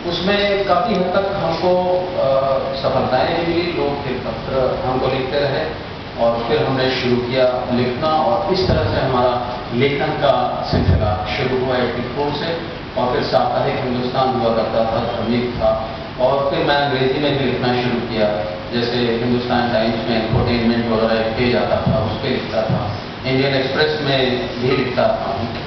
उसमें काफ़ी हद तक हमको सफलताएं मिली। लोग फिर पत्र हमको लिखते रहे और फिर हमने शुरू किया लिखना, और इस तरह से हमारा लेखन का सिलसिला शुरू हुआ 84 से। और फिर साप्ताहिक हिंदुस्तान हुआ करता था, क्रमिक था, और फिर मैं अंग्रेजी में भी लिखना शुरू किया। जैसे हिंदुस्तान टाइम्स में इंफोटेनमेंट वगैरह एक पेज आता था, उस पर लिखता था। इंडियन एक्सप्रेस में भी लिखता था।